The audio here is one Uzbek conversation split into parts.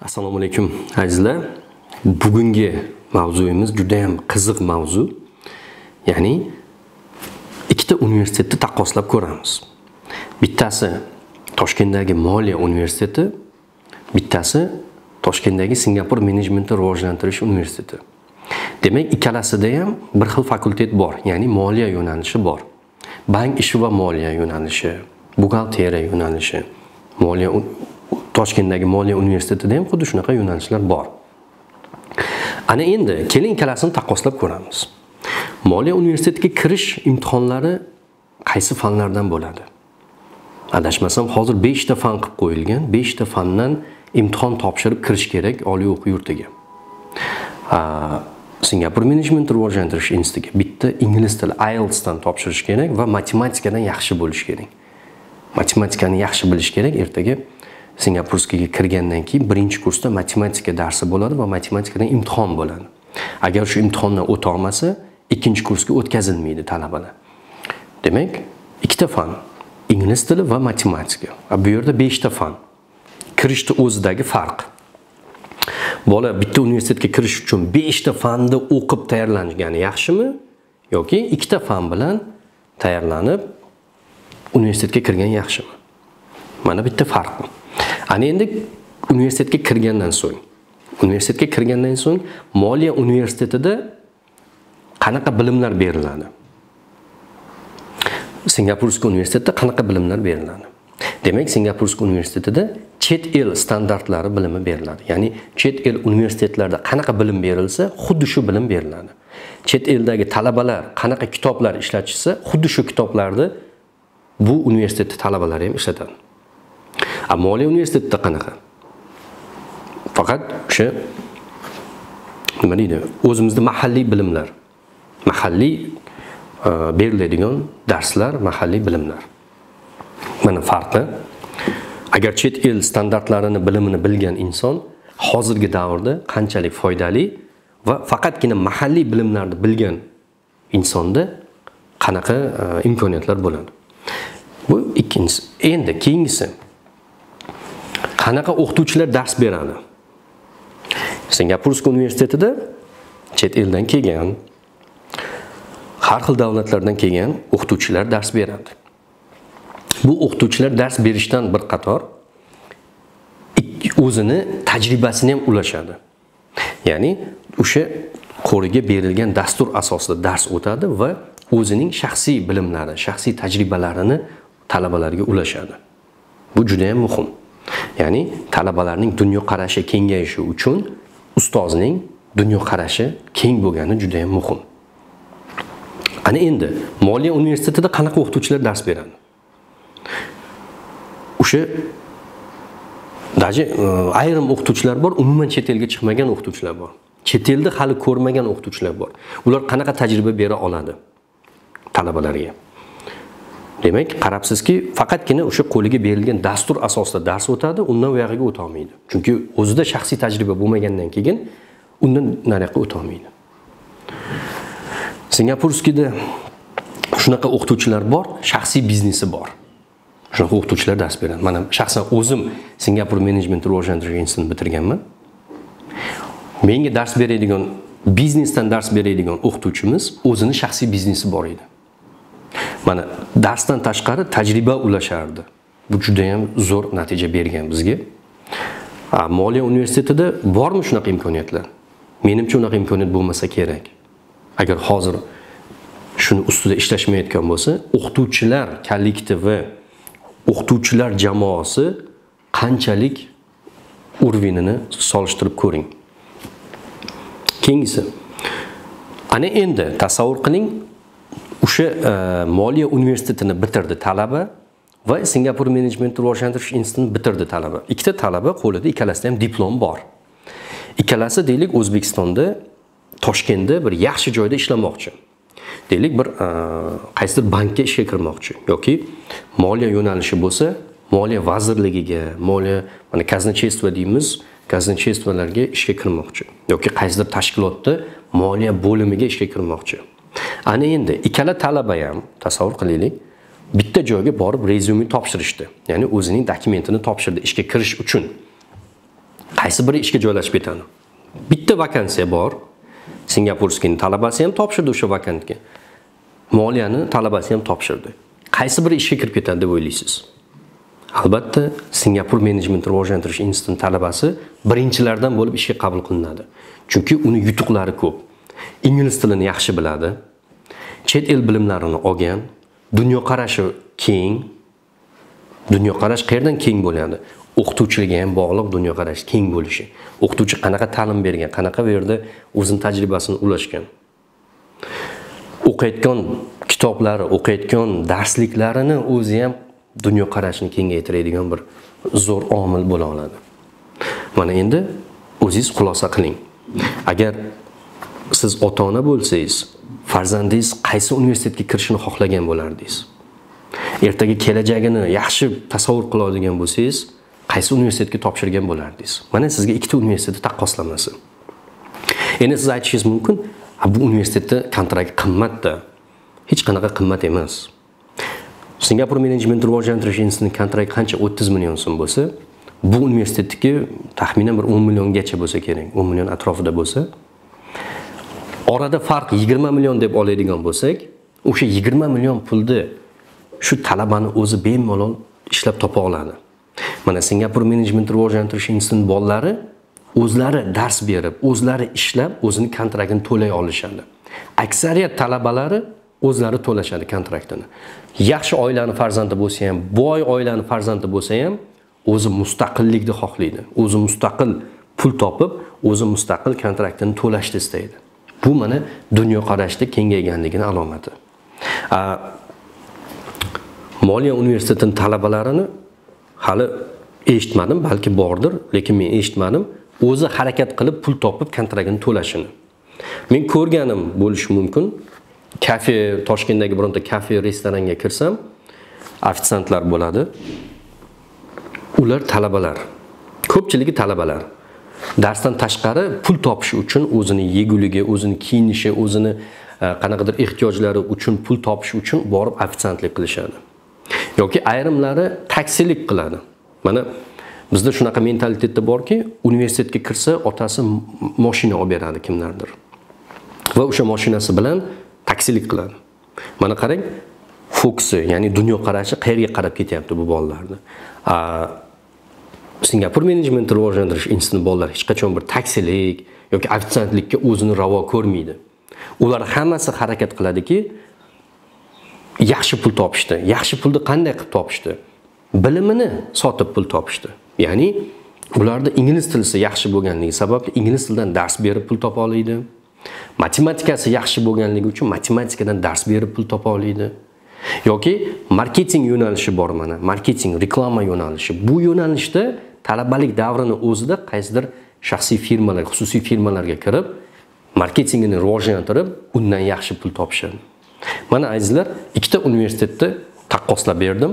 Assalomu alaykum azizlar. Bugungi mavzuyimiz juda ham qiziq mavzu. Ya'ni ikkita universitetni taqqoslab ko'ramiz. Bittasi Toshkentdagi Moliya universiteti, bittasi Toshkentdagi Singapur menejmentni rivojlantirish universiteti. Demak, ikkalasida ham bir xil fakultet bor, ya'ni moliya yo'nalishi bor. Bank ishi va moliya yo'nalishi, buxgalteriya yo'nalishi, Toshkentdagi Moliya universitetida ham xuddi shunaqa yo'nalishlar bor. Ana endi keling ikkalasini taqqoslab ko'ramiz. Moliya universitetiga kirish imtihonlari qaysi fanlardan bo'ladi? Adashmasam hozir 5 ta fan qilib qo'yilgan. 5 ta fandan imtihon topshirib kirish kerak oliy o'quv yurtiga. Singapur menejment rivojlantirish institutiga bitta ingliz tili IELTS dan topshirish kerak va matematikadan yaxshi bo'lish kerak. Matematikani yaxshi bilish kerak. Ertaga Singapurskiga kirgandan keyin birinchi kursda matematika darsi bo'ladi va matematikadan imtihon bo'ladi. Agar shu imtihondan o'ta olmasa, ikkinchi kursga o'tkazilmaydi talabalar. Demak, ikkita fan, ingliz tili va matematika. Bu yerda 5 ta fan. Kirishni o'zidagi farq. Bola bitta universitetga kirish uchun 5 ta fanda o'qib tayyorlangani yaxshimi yoki ikkita fan bilan tayyorlanib universitetga kirgan yaxshimi? Mana bitta farq. Ana endi universitetga kirgandan so'ng Moliya universitetida qanaqa bilimlar beriladi? Singapurskiy universitetida qanaqa bilimlar beriladi? Demak, Singapurskiy universitetida chet el standartlari bilimi beriladi. Ya'ni chet el universitetlarida qanaqa bilim berilsa, xuddi shu bilim beriladi. Chet eldagi talabalar qanaqa kitoblar ishlatishsa, xuddi shu kitoblarni bu universitet talabalari ham ishlatadi. Moliya universitetida qanaqa? Faqat o'sha nima deydi? O'zimizda mahalliy bilimlar, mahalliy beriladigan darslar, mahalliy bilimlar. Mana farqi. Agar chet el standartlarini, bilimini bilgan inson hozirgi davrda qanchalik foydali va faqatgina mahalliy bilimlarni bilgan insonda qanaqa imkoniyatlar bo'ladi. Bu ikkinchisi. Endi keyingisi qanaqa o'qituvchilar dars beradi? Singapurskiy universitetida chet eldan kelgan, har xil davlatlardan kelgan o'qituvchilar dars beradi. Bu o'qituvchilar dars berishdan bir qator o'zini tajribasini ham ulashadi. Ya'ni o'sha qo'liga berilgan dastur asosida dars o'tadi va o'zining shaxsiy bilimlari, shaxsiy tajribalarini talabalarga ulashadi. Bu juda ham muhim. Ya'ni talabalarning dunyo qarashi kengayishi uchun ustozning dunyo qarashi keng bo'lgani juda ham muhim. Ana endi Moliya universitetida qanaqa o'qituvchilar dars beradi? O'sha ayrim o'qituvchilar bor, umuman chet elga chiqmagan o'qituvchilar bor. Chet elda hali ko'rmagan o'qituvchilar bor. Ular qanaqa tajriba bera oladi talabalarga? Demak, qarabsizki, faqatgina o'sha qo'liga berilgan dastur asosida dars o'tadi, undan u yoqqa o'ta olmaydi. Chunki o'zida shaxsiy tajriba bo'lmagandan keyin undan nariyoqqa o'ta olmaydi. Singapurskida shunaqa o'qituvchilar bor, shaxsiy biznesi bor. Shunaqa o'qituvchilar dars beradi. Mana shaxsan o'zim Singapur menejment rivojlantirish institutini bitirganman. Menga dars beradigan, biznesdan dars beradigan o'qituvchimiz o'zini shaxsiy biznesi bor edi. Mana darsdan tashqari tajriba ulashardi. Bu juda ham zo'r natija bergan bizga. Moliya universitetida bormi shunaqa imkoniyatlar? Menimcha unaqa imkoniyat bo'lmasa kerak. Agar hozir shuni ustida ishlashmayotgan bo'lsa, o'qituvchilar kollektivi, o'qituvchilar jamoasi qanchalik urvinini solishtirib ko'ring. Keyingisi. Ana endi tasavvur qiling, o'sha Moliya universitetini bitirdi talaba va Singapur menejment rivojlantirish institutini bitirdi talaba. Ikkita talaba qo'lida ikkalasida ham diplom bor. Ikkalasi deylik O'zbekistonda, Toshkentda bir yaxshi joyda ishlamoqchi. Deylik bir qaysidir bankka ishga kirmoqchi yoki moliya yo'nalishi bo'lsa, moliya vazirligiga, moliya mana казначейство deymiz, казначействоlarga ishga kirmoqchi yoki qaysidir tashkilotda moliya bo'limiga ishga kirmoqchi. Ana endi ikkala talaba ham tasavvur qilaylik, bitta joyga borib rezyume topshirishdi. Ya'ni o'zining dokumentini topshirdi ishga kirish uchun. qaysi biri ishga joylashib ketadi? Bitta vakansiya bor. Singapurskining talabasi ham topshirdi o'sha vakantga. Moliyani talabasi ham topshirdi. Qaysi biri ishga kirib ketadi deb o'ylaysiz? Albatta, Singapur Management Rivojlantirish institutining talabasi birinchilardan bo'lib ishga qabul qilinadi. Chunki uni yutuqlari ko'p. Ingliz tilini yaxshi biladi. Chet el bilimlarini olgan, dunyoqarashi keng. Dunyoqarash qayerdan keng bo'ladi? O'qituvchiga ham bog'liq dunyoqarash keng bo'lishi. O'qituvchi qanaqa ta'lim bergan, qanaqa bu yerda o'zining tajribasini ulashgan. O'qiyotgan kitoblari, o'qiyotgan darsliklarini o'zi ham dunyoqarashini kengaytiradigan bir zo'r omil bo'la oladi. Mana endi o'zingiz xulosa qiling. Agar siz ota-ona bo'lsangiz, farzandingiz qaysi universitetga kirishini xohlagan bo'lardingiz? Ertaga kelajagini yaxshi tasavvur qila oladigan bo'lsangiz, qaysi universitetga topshirgan bo'lardingiz? Mana sizga ikkita universitet taqqoslamasi. Endi siz aytishingiz mumkin, bu universitetda kontrakt qimmatda. Hech qanaqa qimmat emas. Singapur Management Rivojlantirish institutining kontrakti qancha? 30 million so'm bo'lsa, bu universitetniki taxminan bir 10 milliongacha bo'lsa kerak, 10 million atrofida bo'lsa, orada farq 20 million deb oladigan bo'lsak, o'sha 20 million pulni shu talabani o'zi bemalol ishlab topa oladi. Mana Singapur Management Rivojlantirish institutining bolalari o'zlari dars berib, o'zlari ishlab, o'zining kontraktini to'lay olishadi. Aksariyat talabalari o'zlari to'lashadi kontraktini. Yaxshi oilaning farzandi bo'lsa ham, boy oilaning farzandi bo'lsa ham, o'zi mustaqillikni xohlaydi. O'zi mustaqil pul topib, o'zi mustaqil kontraktini to'lashni istaydi. Bu mana dunyoqarashda kengayganligining alomati. Moliya universitetining talabalarini hali eshitmadim, balki bordir, lekin men eshitmadim. O'zi harakat qilib pul topib kontraktini to'lashini. Men ko'rganim bo'lishi mumkin. Kafe, Toshkentdagi bironta kafe, restoranga kirsam, ofitsiantlar bo'ladi. Ular talabalar. Ko'pchiligi talabalar. Darsdan tashqari pul topish uchun o'zini yeguligi, o'zini kiyinishi, o'zini qanaqadir ehtiyojlari uchun pul topish uchun borib ofitsiantlik qilishadi. Yoki ayrimlari taksilik qiladi. Mana bizda shunaqa mentalitetda borki, universitetga kirsa, otasi mashina olib beradi kimlardir. Va o'sha mashinasi bilan taksilik qiladi. Mana qarang, fokusi, ya'ni dunyoqarashi qayerga qarab ketyapti bu bolalarni. Singapur Management Rivojlantirish institutining bolalari hech qachon bir taksilik yoki ofitsiantlikka o'zini ravo ko'rmaydi. Ular hammasi harakat qiladiki, yaxshi pul topishdi. Yaxshi pulni qanday qilib topishdi? Bilimini sotib pul topishdi. Ya'ni ularda ingliz tili yaxshi bo'lganligi sababli ingliz tilidan dars berib pul topa oladi. Matematikasi yaxshi bo'lganligi uchun matematikadan dars berib pul topa oladi. Yoki marketing yo'nalishi bor mana, marketing, reklama yo'nalishi. Bu yo'nalishda talabalik davrini o'zida qaysidir shaxsiy firmalar, xususiy firmalarga kirib, marketingini rivojlantirib, undan yaxshi pul topishadi. Mana azizlar, ikkita universitetda taqqoslab berdim.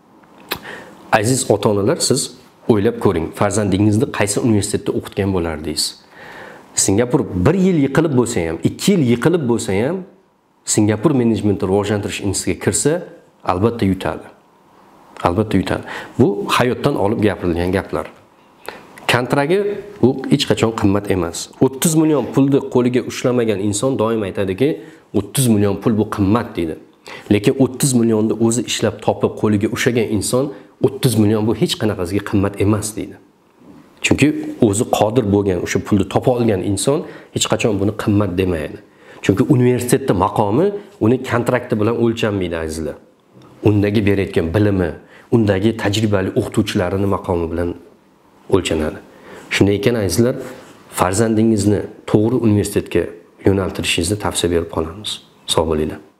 Aziz ota-onalar, siz o'ylab ko'ring, farzandingizni qaysi universitetda o'qitgan bo'lardingiz? Singapur 1 yil yiqilib bo'lsa ham, 2 yil yiqilib bo'lsa ham, Singapur Management Rivojlantirish institutiga kirsa, albatta yutadi. Albatta yutadi. Bu hayotdan olib gapirilgan gaplar. Kontragi bu hech qachon qimmat emas. 30 million pulni qo'liga ushlamagan inson doim aytadiki, 30 million pul bu qimmat deydi. Lekin 30 millionni o'zi ishlab topib qo'liga ushlagan inson 30 million bu hech qanaqasiga qimmat emas deydi. Chunki o'zi qodir bo'lgan, o'sha pulni topa olgan inson hech qachon buni qimmat demaydi. Chunki universitetda maqomi uni kontrakti bilan o'lchanmaydi azizlar. Undagi berayotgan bilimi, undagi tajribali o'qituvchilarining maqomi bilan o'lchanadi. Shunday ekan azizlar, farzandingizni to'g'ri universitetga yo'naltirishingizni tavsiya berib qolamiz. Sog' bo'linglar.